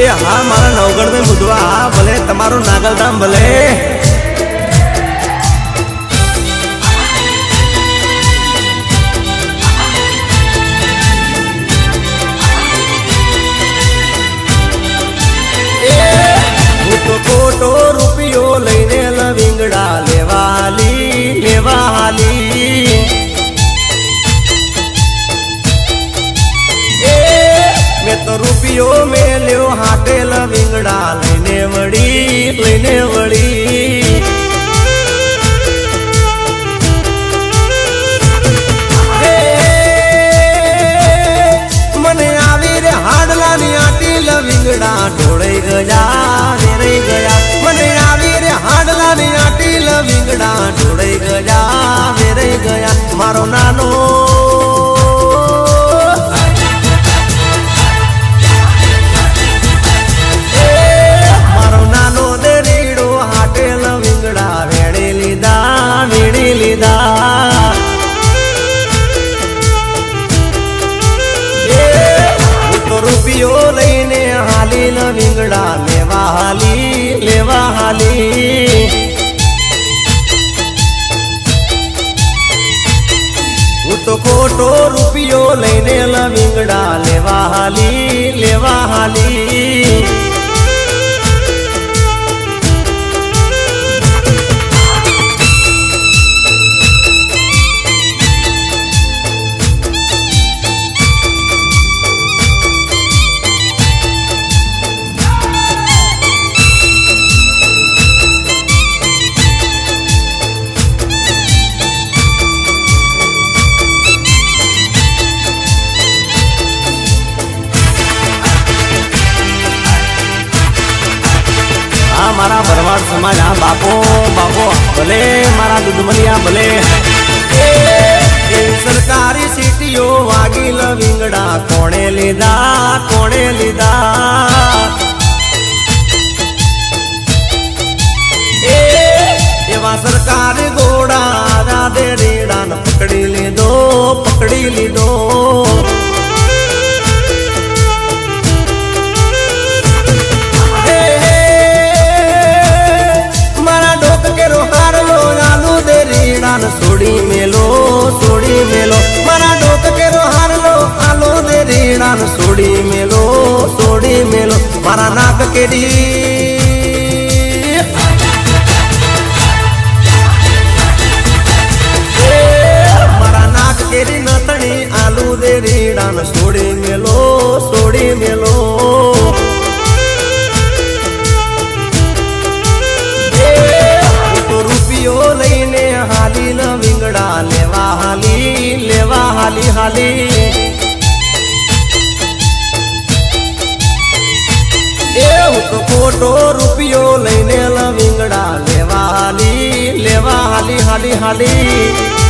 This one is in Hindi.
ए हाँ मारा नवगढ़ में बुधवा भले तमारो नागल धाम भले तो खोटो रुपियो लईने लविंगड़ा लेवाली लेवाली मैं तो रुपियो में लियो हाटे लविंगड़ा लेने वड़ी मने आवी रे हाडला नी आटी लविंगड़ा ढोड़े गया मने आवी रे हाडला नी आटी लविंगड़ा ढोड़े गया मारो नानो रुपियो लईने हाली लविंगड़ा लेवाली तो खोटो रुपियो लईने लविंगड़ा लेवाली मारा भरवाड़ समाज हाँ बापो भले मारा दुधमलिया भले सरकारी सीटियो वागी लविंगड़ा कोणे लीधा एवा सरकारी घोड़ा राधे रेड़ा न पकड़ी ली दो सोड़ी मेलो मारा डोक के रोहार लो आलो दे रीड़ान सोड़ी मेलो मारा नाक के डी मारा नाक के डी नतनी आलू दे रीड़ान सोड़ी मेलो रुपियो लईने हाली लविंगड़ा लेवाली तो खोटो रुपियो लईने लविंगड़ा लेवाली हाली